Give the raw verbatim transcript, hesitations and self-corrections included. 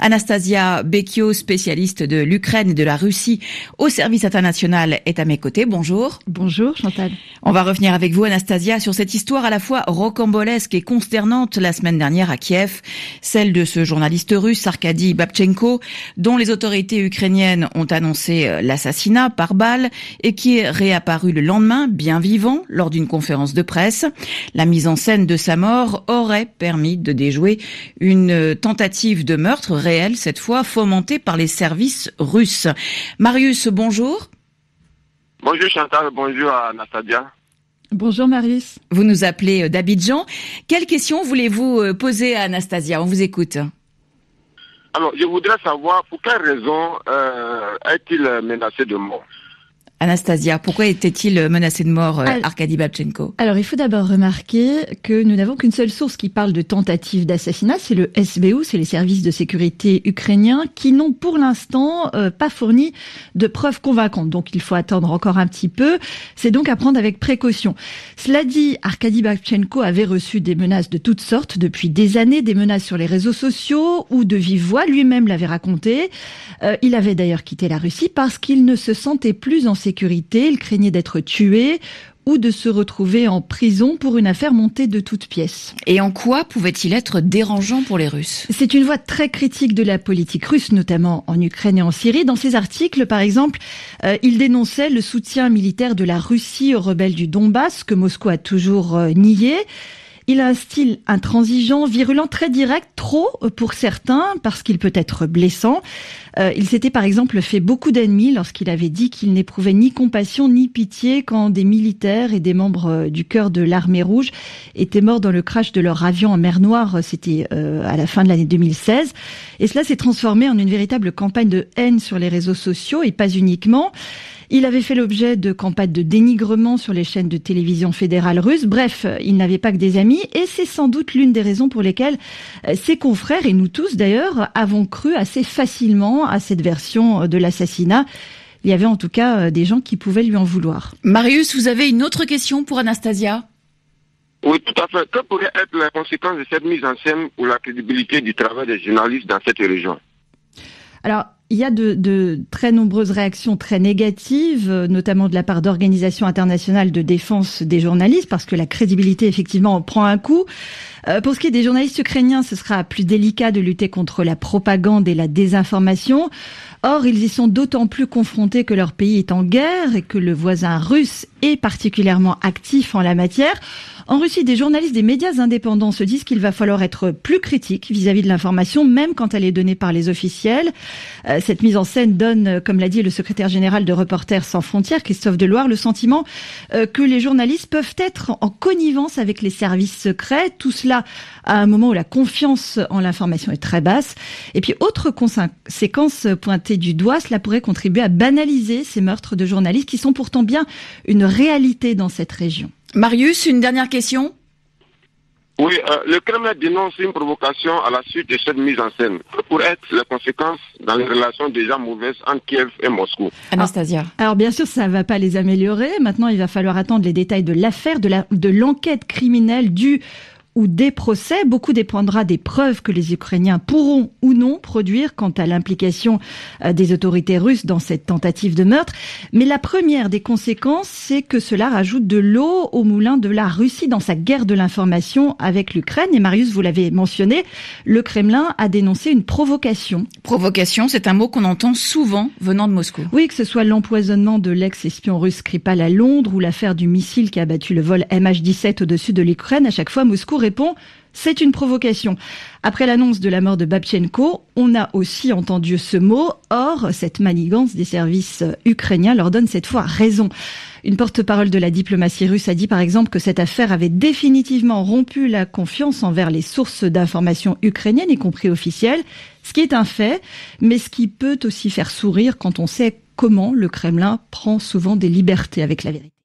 Anastasia Becchio, spécialiste de l'Ukraine et de la Russie au service international, est à mes côtés. Bonjour. Bonjour Chantal. On va revenir avec vous, Anastasia, sur cette histoire à la fois rocambolesque et consternante la semaine dernière à Kiev, celle de ce journaliste russe, Arkady Babchenko, dont les autorités ukrainiennes ont annoncé l'assassinat par balle et qui est réapparu le lendemain, bien vivant, lors d'une conférence de presse. La mise en scène de sa mort aurait permis de déjouer une tentative de meurtre réelle, cette fois fomentée par les services russes. Marius, bonjour. Bonjour Chantal, bonjour à Anastasia. Bonjour Marius. Vous nous appelez d'Abidjan. Quelle question voulez-vous poser à Anastasia? On vous écoute. Alors, je voudrais savoir pour quelle raison euh, est-il menacé de mort? Anastasia, pourquoi était-il menacé de mort, alors, Arkady Babchenko? Alors, il faut d'abord remarquer que nous n'avons qu'une seule source qui parle de tentative d'assassinat, c'est le S B U, c'est les services de sécurité ukrainiens, qui n'ont pour l'instant euh, pas fourni de preuves convaincantes. Donc, il faut attendre encore un petit peu. C'est donc à prendre avec précaution. Cela dit, Arkady Babchenko avait reçu des menaces de toutes sortes depuis des années, des menaces sur les réseaux sociaux ou de vive voix. Lui-même l'avait raconté. Euh, il avait d'ailleurs quitté la Russie parce qu'il ne se sentait plus en sécurité. Sécurité, il craignait d'être tué ou de se retrouver en prison pour une affaire montée de toutes pièces. Et en quoi pouvait-il être dérangeant pour les Russes? C'est une voix très critique de la politique russe, notamment en Ukraine et en Syrie. Dans ses articles, par exemple, euh, il dénonçait le soutien militaire de la Russie aux rebelles du Donbass, que Moscou a toujours euh, nié. Il a un style intransigeant, virulent, très direct, trop pour certains, parce qu'il peut être blessant. Euh, il s'était par exemple fait beaucoup d'ennemis lorsqu'il avait dit qu'il n'éprouvait ni compassion ni pitié quand des militaires et des membres du cœur de l'armée rouge étaient morts dans le crash de leur avion en mer Noire. C'était euh, à la fin de l'année deux mille seize. Et cela s'est transformé en une véritable campagne de haine sur les réseaux sociaux, et pas uniquement. Il avait fait l'objet de campagnes de dénigrement sur les chaînes de télévision fédérales russes. Bref, il n'avait pas que des amis, et c'est sans doute l'une des raisons pour lesquelles ses confrères, et nous tous d'ailleurs, avons cru assez facilement à cette version de l'assassinat. Il y avait en tout cas des gens qui pouvaient lui en vouloir. Marius, vous avez une autre question pour Anastasia? Oui, tout à fait. Que pourrait être la conséquence de cette mise en scène pour la crédibilité du travail des journalistes dans cette région? Alors, il y a de, de très nombreuses réactions très négatives, notamment de la part d'organisations internationales de défense des journalistes, parce que la crédibilité, effectivement, en prend un coup. Euh, pour ce qui est des journalistes ukrainiens, ce sera plus délicat de lutter contre la propagande et la désinformation. Or, ils y sont d'autant plus confrontés que leur pays est en guerre et que le voisin russe est particulièrement actif en la matière. En Russie, des journalistes des médias indépendants se disent qu'il va falloir être plus critique vis-à-vis de l'information, même quand elle est donnée par les officiels. Euh, cette mise en scène donne, comme l'a dit le secrétaire général de Reporters sans frontières, Christophe Deloire, le sentiment euh, que les journalistes peuvent être en connivence avec les services secrets. Tout cela à un moment où la confiance en l'information est très basse. Et puis, autre conséquence pointée du doigt, cela pourrait contribuer à banaliser ces meurtres de journalistes qui sont pourtant bien une réalité dans cette région. Marius, une dernière question? Oui, euh, le Kremlin dénonce une provocation à la suite de cette mise en scène. Que pourraient être les conséquences dans les relations déjà mauvaises entre Kiev et Moscou? Anastasia. Alors, alors bien sûr, ça ne va pas les améliorer. Maintenant, il va falloir attendre les détails de l'affaire, de la, de l'enquête criminelle du ou des procès. Beaucoup dépendra des preuves que les Ukrainiens pourront ou non produire quant à l'implication des autorités russes dans cette tentative de meurtre. Mais la première des conséquences, c'est que cela rajoute de l'eau au moulin de la Russie dans sa guerre de l'information avec l'Ukraine. Et Marius, vous l'avez mentionné, le Kremlin a dénoncé une provocation. Provocation, c'est un mot qu'on entend souvent venant de Moscou. Oui, que ce soit l'empoisonnement de l'ex-espion russe Skripal à Londres ou l'affaire du missile qui a battu le vol M H dix-sept au-dessus de l'Ukraine, à chaque fois, Moscou répond « c'est une provocation ». Après l'annonce de la mort de Babchenko, on a aussi entendu ce mot. Or, cette manigance des services ukrainiens leur donne cette fois raison. Une porte-parole de la diplomatie russe a dit par exemple que cette affaire avait définitivement rompu la confiance envers les sources d'information ukrainiennes, y compris officielles, ce qui est un fait, mais ce qui peut aussi faire sourire quand on sait comment le Kremlin prend souvent des libertés avec la vérité.